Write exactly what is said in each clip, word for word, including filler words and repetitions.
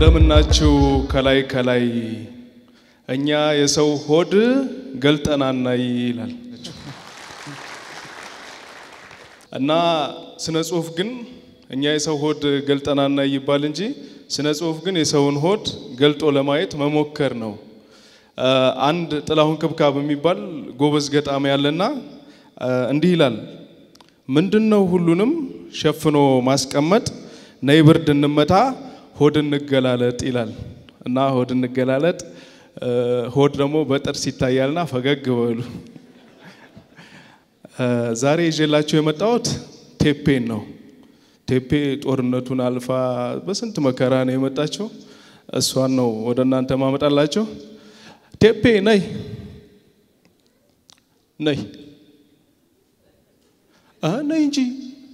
እንደምናችሁ ከላይ ከላይ እኛ የሰው ሆድ ገልጠናና ይላል እና ስነ ጽሁፍ ግን እኛ የሰው ሆድ ገልጠናና ይባል እንጂ ስነ ጽሁፍ ግን የሰውን ሆድ ገልጦ ለማየት መሞከር ነው አንድ ጥላሁን ክብካብ የሚባል ጎበዝ ገጣሚ ያለና እንዲህ ይላል ምንድነው ሁሉንም ሸፍኖ ማስቀመጥ ነይ ብርድ እንመታ ሆድ እንገላለጥ ይላል እና ሆድ እንገላለጥ ሆድ ደግሞ በጥርስ ይታያልና ፈገግ በሉ ዛሬ ይዤላችሁ የመጣሁት ቴፔን ነው ቴፔ ጦርነቱን አልፋ በስንት መከራ ነው የመጣችው እሷን ነው ወደ እናንተ ማመጣላችሁ ቴፔ ነይ ነይ አ ነይ እንጂ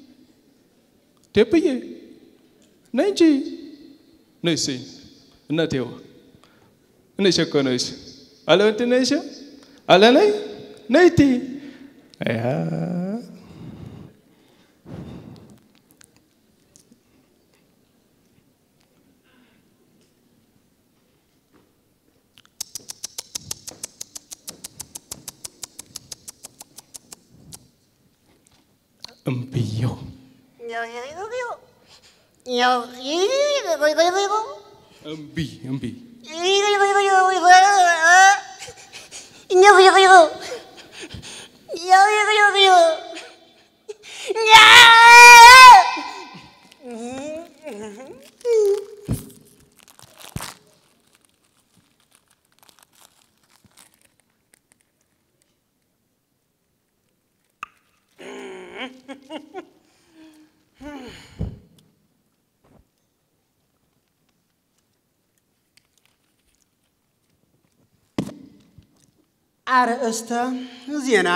ቴፔዬ ነይ እንጂ ነይ ሲ እናቴው ነይ ሸኮነሽ አለንተ ነሽ አለነይ ነይቲ አያ እምቢዮ ያው እምቢ እምቢ አርእስተ ዜና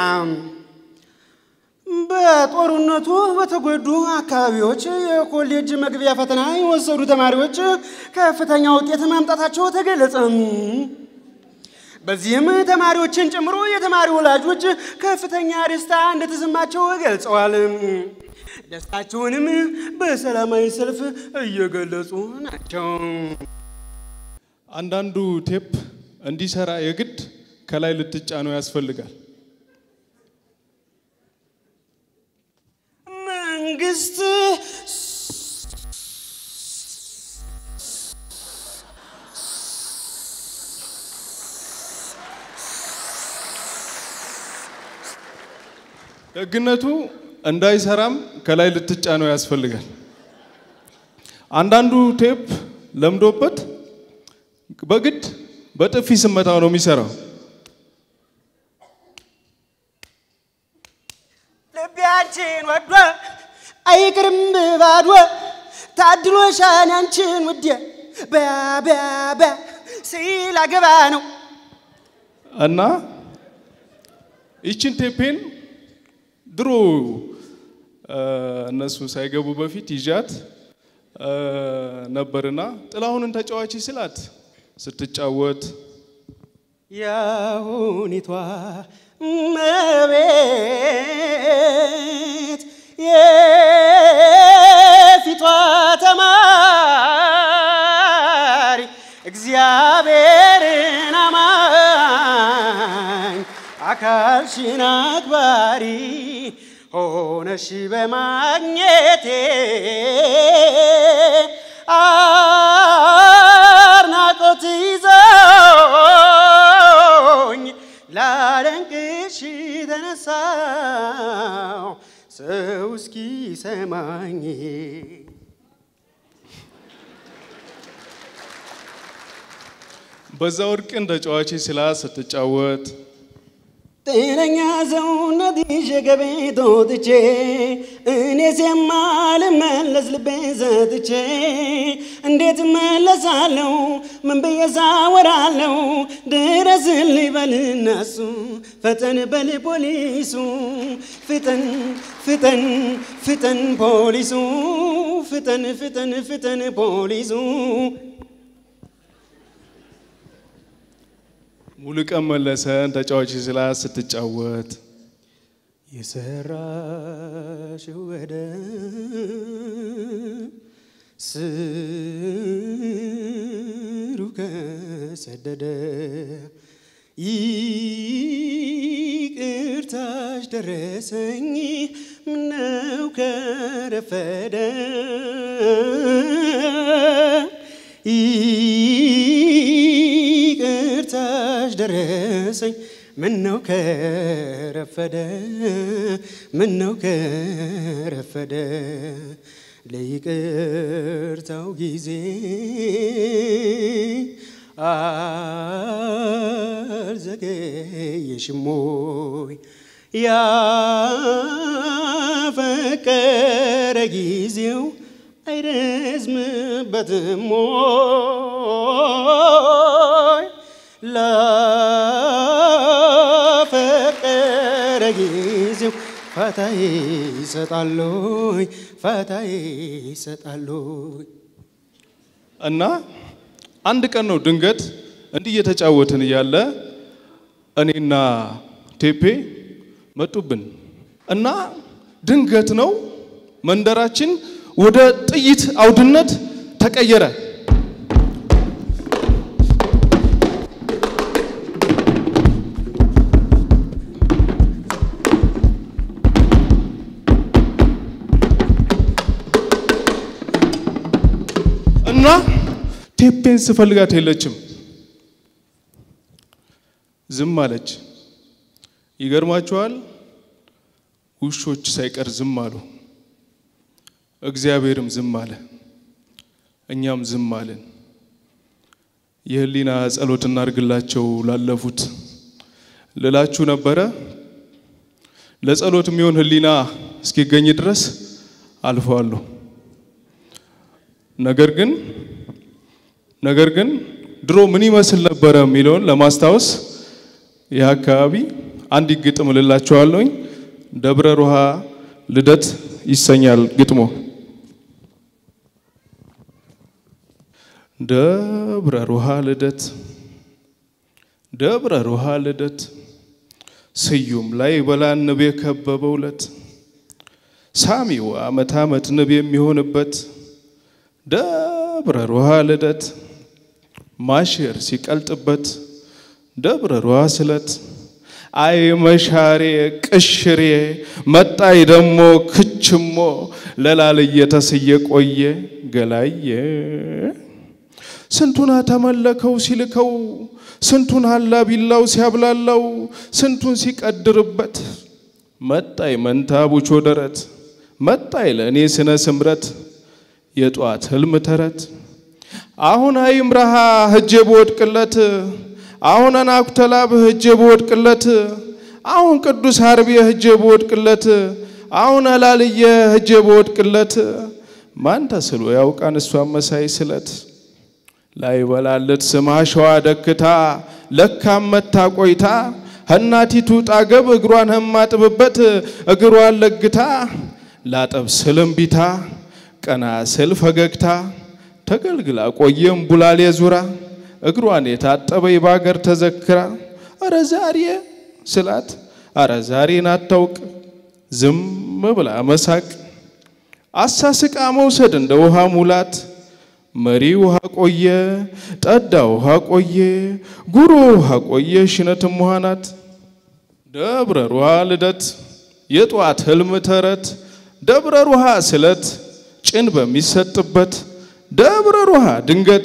በጦርነቱ በተጎዱ አካባቢዎች የኮሌጅ መግቢያ ፈተና የወሰዱ ተማሪዎች ከፍተኛ ውጤት ማምጣታቸው ተገለጸ። በዚህም ተማሪዎችን ጨምሮ የተማሪ ወላጆች ከፍተኛ ደስታ እንደተሰማቸው ገልጸዋል። ደስታቸውንም በሰላማዊ ሰልፍ እየገለጹ ናቸው። አንዳንዱ ቴፕ እንዲሰራ የግድ ከላይ ልትጫነው ያስፈልጋል መንግስት ደግነቱ እንዳይሰራም ከላይ ልትጫነው ያስፈልጋል አንዳንዱ ቴፕ ለምዶበት በግድ በጥፊ ስመታው ነው የሚሰራው ልቢያችን ወዶ አይቅርም ባዶ ታድሎሻን አንቺን ውዴ ባባባ ሲላገባ ነው እና ይችን ቴፔን ድሮ እነሱ ሳይገቡ በፊት ይጃት ነበርና ጥላሁንን ተጫዋች ስላት ስትጫወት ያሁኒቷ መቤት የፊቷ ተማሪ እግዚአብሔርን አማኝ አካልሽን አክባሪ ሆነሽ በማግኘቴ አድናቆት ይዞኝ ላደንቅሽ ተነሳው ሰው እስኪሰማኝ በዛ ወርቅን ተጫዋች ስላት ስትጫወት ጤነኛ ሰውነት ይዤ ከቤት ወጥቼ እኔስ የማልመለስ ልቤን ሰጥቼ እንዴት እመለሳለሁ ምን ብዬ እዛወራለሁ ድረስልኝ በል እነሱ ፈጠን በል ፖሊሱ ፍጠን ፍጠን ፍጠን ፖሊሱ ፍጠን ፍጠን ፍጠን ፖሊሱ ሙሉቀን መለሰን ተጫዋች ስላት ስትጫወት የሰራሽው ወደ ስንት ሰደደ ይቅርታሽ ደረሰኝ ምነው ከረፈደ ይቅርታሽ ደረሰኝ ምነው ከረፈደ ምነው ከረፈደ ለይቅርታው ጊዜ አልዘገየሽም ወይ ያፈቀረ ጊዜው አይረዝምበትም ወይ ላፈቀረ ጊዜው ፋታ ይሰጣል ወይ ፋታ ይሰጣል ወይ እና አንድ ቀን ነው ድንገት እንዲህ እየተጫወትን ያለ እኔና ቴፔ መጡብን እና ድንገት ነው መንደራችን ወደ ጥይት አውድነት ተቀየረ እና ቴፔን ስፈልጋት የለችም ዝም አለች ይገርማችኋል ውሾች ሳይቀር ዝም አሉ እግዚአብሔርም ዝም አለ እኛም ዝም አለን የህሊና ጸሎት እናርግላቸው ላለፉት ለላችሁ ነበረ ለጸሎት የሚሆን ህሊና እስኪገኝ ድረስ አልፈዋለሁ ነገር ግን ነገር ግን ድሮ ምን ይመስል ነበር የሚለውን ለማስታወስ ያካባቢ አንድ ግጥም ልላችኋለሁ ደብረ ሮሃ ልደት ይሰኛል ግጥሞ ደብረ ሮሃ ልደት ደብረ ሮሃ ልደት ስዩም ላይ በላን ንብ የከበበውለት ሳሚው አመት አመት ንብ የሚሆንበት ደብረ ሮሃ ልደት ማሽር ሲቀልጥበት ደብረ ሮሃ ስለት አይ መሻሬ ቅሽሬ መጣይ ደሞ ክችሞ ለላልየ ተስየ ቆየ ገላየ ስንቱን ተመለከው ሲልከው ስንቱን ሐላ ቢላው ሲያብላላው ስንቱን ሲቀድርበት መጣይ መንታቡቾ ደረት መጣይ ለኔ ስነ ስምረት የጧት ህልም ተረት አሁን አይምራሃ ህጄ በወድቅለት አሁን አናኩተላብ ህጄ በወድቅለት አሁን ቅዱስ አርቢየ ህጄ በወድቅለት አሁን አላልየ ህጄ በወድቅለት ማን ተስሎ ያውቃን እሷ መሳይ ስለት ላይ በላለት ስማሽዋ ደክታ ለካም መታ ቆይታ እናቲቱ ጣገብ እግሯን ህማጥብበት እግሯን ለግታ ላጠብ ስልምቢታ ቀና ስል ፈገግታ ተገልግላ ቆየም ቡላሌ ዙራ እግሯን የታጠበይ ባገር ተዘክራ አረ ዛሬ ስላት አረ ዛሬን አታውቅ ዝም ብላ መሳቅ አሳስቃ መውሰድ እንደ ውሃ ሙላት መሪ ውሃ ቆየ ጠዳ ውሃ ቆየ ጉሮ ውሃ ቆየ ሽነትም ውሃናት ደብረ ሮሃ ልደት የጧት ህልም ተረት ደብረ ሮሃ ስለት ጭን በሚሰጥበት ደብረ ሮሃ ድንገት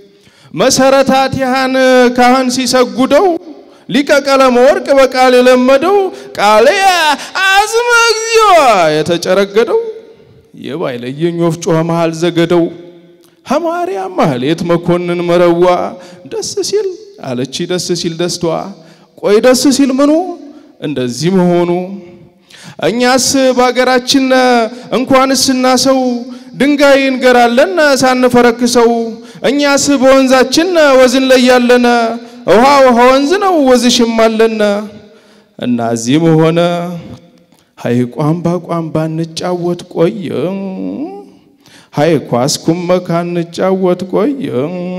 መሰረታት ያህን ካህን ሲሰጉደው ሊቀ ቀለም ወርቅ በቃል የለመደው ቃልያ አዝመ እግዚኦ የተጨረገደው የባይለየኝ ወፍጮ መሃል ዘገደው ሐማርያም ማህሌት መኮንን መረዋ ደስ ሲል አለች ደስ ሲል ደስቷ ቆይ ደስ ሲል ምኑ እንደዚህ መሆኑ እኛስ ባገራችን እንኳንስና ሰው ድንጋይ እንገራለን ሳንፈረክሰው እኛስ በወንዛችን ወዝን ላይ ያለና ውሃ ውሃ ወንዝ ነው ወዝሽም አለና እና እዚህም ሆነ ሃይ ቋምባ ቋምባ እንጫወት ቆየ ሃይ ኳስኩም መካን እንጫወት ቆየ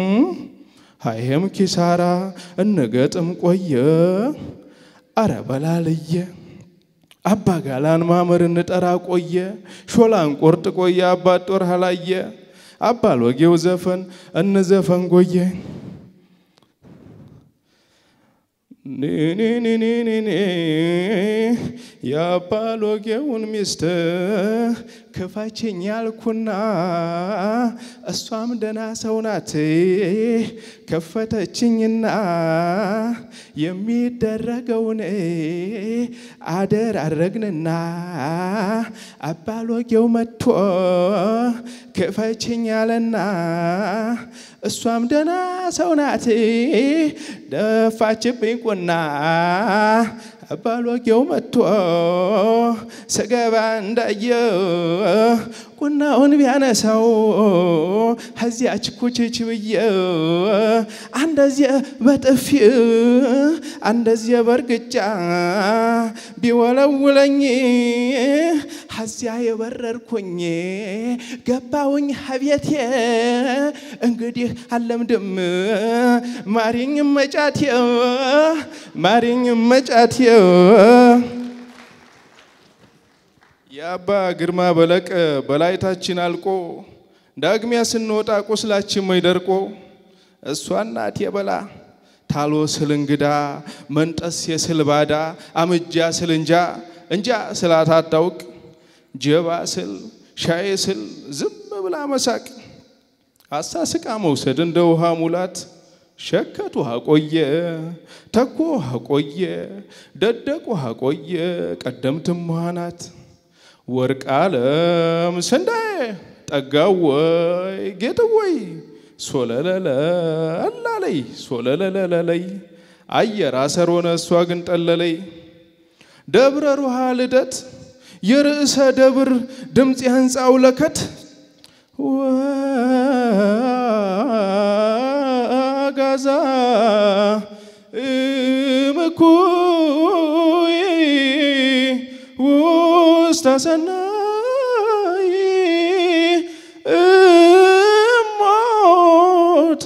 ሃይም ኪሳራ እንገጥም ቆየ አረ በላልየ አባ ጋላን ማመር እንጠራ ቆየ ሾላን ቆርጥ ቆየ አባ ጦር ሐላየ አባ ሎጌው ዘፈን እንዘፈን ቆየ ኔኔኔኔኔ ያባሎጌውን ሚስት ክፋችኝ ያልኩና እሷም ደና ሰው ናት ከፈተችኝና የሚደረገውን አደር አረግንና አባሎጌው መጥቶ ክፋችኝ ያለና እሷም ደና ሰው ናት ደፋችብኝ ቁና አባሎጌው መጥቶ ሰገባ እንዳየው ቁናውን ቢያነሳው ሀዚያች ኩችች ብየው አንደዚያ በጥፊ አንደዚያ በርግጫ ቢወለውለኝ ሀዚያ የበረርኩኝ ገባውኝ ሀቤቴ እንግዲህ አለምድም ማሪኝ መጫቴ ማሪኝ መጫቴ ያባ ግርማ በለቀ በላይታችን አልቆ ዳግሚያ ስንወጣ ቁስላችን ማይደርቆ እሷና አትየበላ ታሎ ስልንግዳ መንጠስ የስልባዳ አምጃ ስልንጃ እንጃ ስላታታውቅ ጀባ ስል ሻይ ስል ዝም ብላ መሳቅ አሳስቃ መውሰድ እንደ ውሃ ሙላት ሸከቱ ሀቆየ ተኮ ሀቆየ ደደቁ ሀቆየ ቀደምትም መሃናት ወርቅ ዓለም ሰንዳይ ጠጋወይ ጌጥወይ ሶለለለ አላለይ ሶለለለለይ አየር አሰሮነ እሷ ግን ጠለለይ ደብረ ሩሃ ልደት የርዕሰ ደብር ድምጽ የህንጻው ለከት ወጋዛ እምኩይ ውስታሰናይ እሞት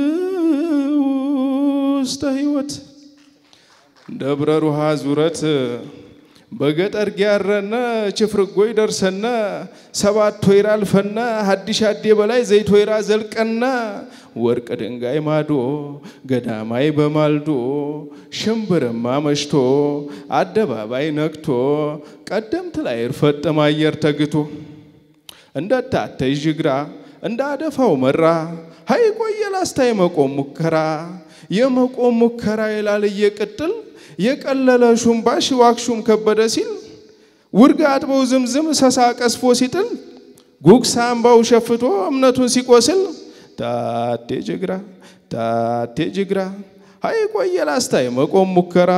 ውስተ ህይወት ደብረ ሩሃ ዙረት በገጠር ጊያረነ ችፍርጎይ ደርሰነ ሰባት ወይራ አልፈነ ሐዲስ አዴ በላይ ዘይት ወይራ ዘልቀነ ወርቅ ድንጋይ ማዶ ገዳማይ በማልዶ ሽምብርማ መሽቶ አደባባይ ነክቶ ቀደምት ላይ እርፈጠማ አየር ተግቶ እንደታተይ ጅግራ እንዳደፋው መራ ሃይ ቆየ ላስታይ መቆም ሙከራ የመቆም ሙከራ ይላል እየቀጥል የቀለለ ሹምባሽ ዋክሹም ከበደ ሲል ውርጋ አጥበው ዝምዝም ሰሳ ቀስፎ ሲጥል ጉክሳምባው ሸፍቶ እምነቱን ሲቆስል ታቴ ጅግራ ታቴ ጅግራ ሃይ ቆየ ላስታይ መቆም ሙከራ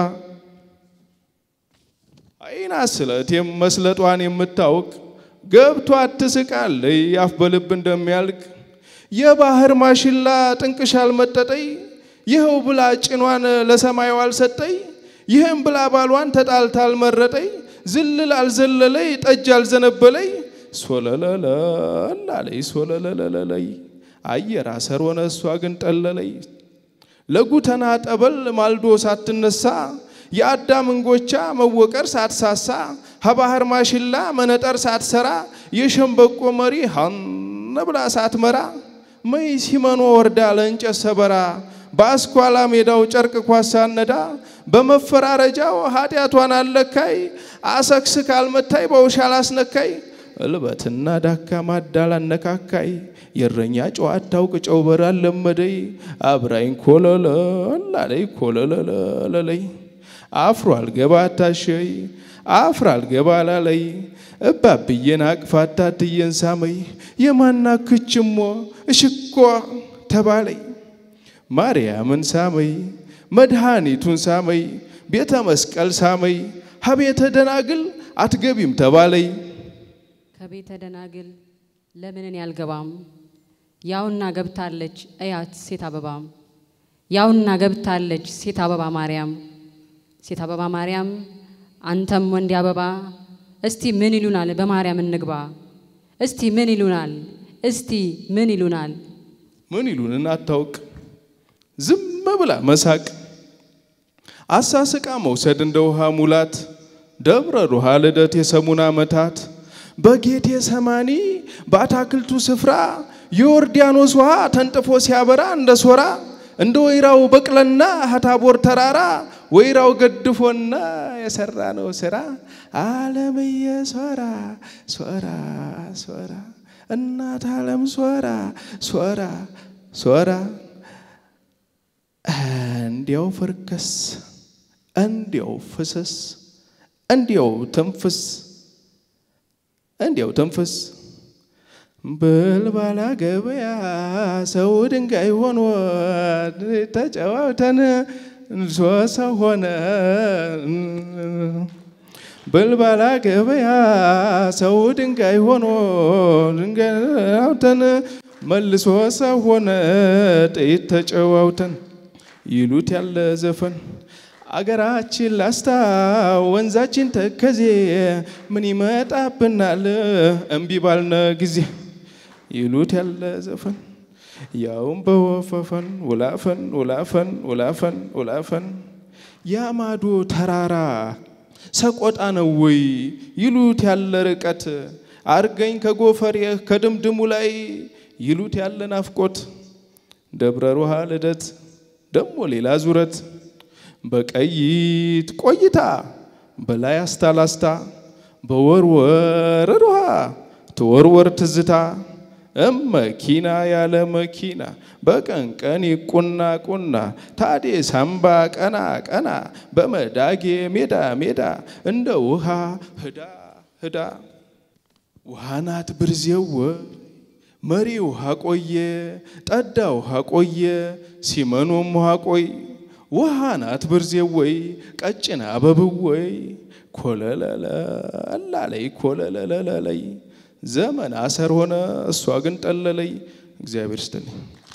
አይና ስለቴም መስለጧን የምታውቅ ገብቶ አትስቃል ያፍ በልብ እንደሚያልቅ የባህር ማሽላ ጥንቅሻል መጠጠይ ይሄው ብላ ጭኗን ለሰማዩ አልሰጠይ ይሄን ብላ ባሏን ተጣልታል መረጠይ ዝልል አልዘለለይ ጠጅ አልዘነበለይ ሶለለለ አላለይ ሶለለለለይ አየር አሰር ሆነ እሷ ግን ጠለለይ ለጉተና ጠበል ማልዶ ሳትነሳ የአዳም እንጎቻ መወቀር ሳትሳሳ ሀባህር ማሽላ መነጠር ሳትሰራ የሸምበቆ መሪ ሀን ብላ ሳትመራ መይ ሲመኖ ወርዳ ለእንጨት ሰበራ በአስኳላ ሜዳው ጨርቅ ኳሳነዳ በመፈራረጃው ኃጢያቷን አለካይ አሰክስ ካልመታይ በውሻል አስነካይ እልበትና ዳካ ማዳል አነካካይ የረኛ ጨዋታው ቅጨው በራል ለመደይ አብራይን ኮለለ አላለይ ኮለለለለይ አፍሮ አልገባ ታሸይ አፍሮ አልገባ ላለይ እባብየን አቅፋታ ትየን ሳመይ የማናክችሞ እሽኮ ተባለይ ማርያምን ሳመይ መድኃኒቱን ሳመይ ቤተ መስቀል ሳመይ ሀቤተ ደናግል አትገቢም ተባለይ ከቤተ ደናግል ለምንን ያልገባም ያውና ገብታለች አያት ሴት አበባም ያውና ገብታለች ሴት አበባ ማርያም ሴት አበባ ማርያም አንተም ወንድ አበባ እስቲ ምን ይሉናል በማርያም እንግባ እስቲ ምን ይሉናል እስቲ ምን ይሉናል ምን ይሉንና አታውቅ ዝም ብላ መሳቅ አሳስቃ መውሰድ እንደ ውሃ ሙላት ደብረ ሩሃ ልደት የሰሙና መታት በጌቴ ሰማኒ በአታክልቱ ስፍራ ዮርዳኖስ ውሃ ተንጥፎ ሲያበራ እንደ ሶራ እንደ ወይራው በቅለና ሀታቦር ተራራ ወይራው ገድፎና የሰራ ነው ስራ ዓለምዬ ሶራ ሶራ ሶራ እናት ዓለም ሶራ ሶራ ሶራ እንዲያው ፍርከስ እንዲያው ፍስስ እንዲያው ተንፍስ እንዲያው ተንፍስ በልባላ ገበያ ሰው ድንጋይ ሆኖ ተጫዋውተን ሶሳ ሆነ በልባላ ገበያ ሰው ድንጋይ ሆኖ ድንጋይውተን መልሶ ሰው ሆነ ጥይት ተጫዋውተን ይሉት ያለ ዘፈን አገራችን ላስታ ወንዛችን ተከዜ ምን ይመጣብናል እንቢ ባልነ ጊዜ ይሉት ያለ ዘፈን ያውም በወፈፈን ወላፈን ወላፈን ወላፈን ወላፈን ያማዶ ተራራ ሰቆጣ ነው ወይ ይሉት ያለ ርቀት አርገኝ ከጎፈሬ ከድምድሙ ላይ ይሉት ያለ ናፍቆት ደብረ ሩሃ ልደት ደሞ ሌላ ዙረት በቀይት ቆይታ በላይ አስታላስታ በወርወር ሩሃ ተወርወር ትዝታ መኪና ያለ መኪና በቀንቀን ይቁና ቁና ታዴ ሳምባ ቀና ቀና በመዳጌ ሜዳ ሜዳ እንደ ውሃ ህዳ ህዳ ውሃናት ብርዜው መሪ ውሃ ቆየ ጠዳ ውሃ ቆየ ሲመኖም ውሃ ቆይ ውሃናት ብርዜው ቀጭና አበብወይ ኮለለለ አላለይ ኮለለለለይ ዘመን አሰር ሆነ እሷ ግን ጠለለይ እግዚአብሔር ይስጥልኝ